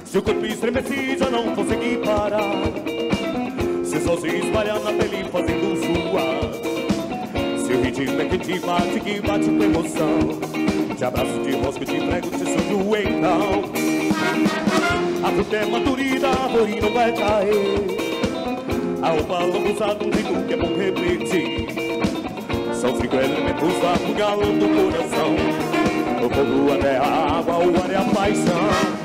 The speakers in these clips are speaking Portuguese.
Se o corpo estremecer já não consegui parar, se só se espalhar na pele fazendo suar, se o ritmo é que bate com emoção, te abraço, te rosco, te prego, te sujo então. A fruta é madurida, a árvore não vai cair, a roupa lambuzada, um jeito que é bom repetir. São 5 elementos apunhalando o coração, o fogo, a terra, a água, o ar e a paixão.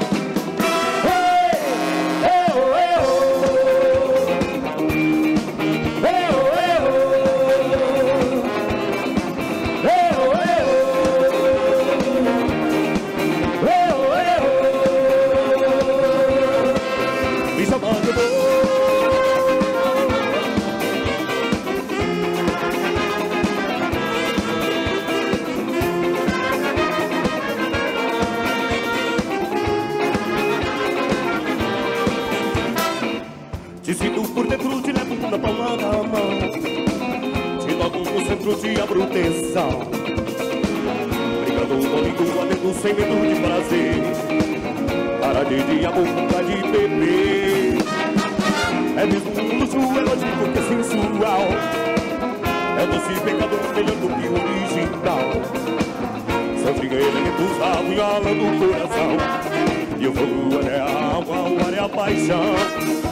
Te sinto por dentro, te levo na palma da mão, te toco no centro, te abro tensão, brincando comigo adentro sem medo de prazer, cara de amor, vontade de beber. É mesmo um luxo erótico que é sensual, é doce pecado melhor do que o original. São 5 elementos apunhalando o coração, e o fogo é a alma, o ar é a paixão.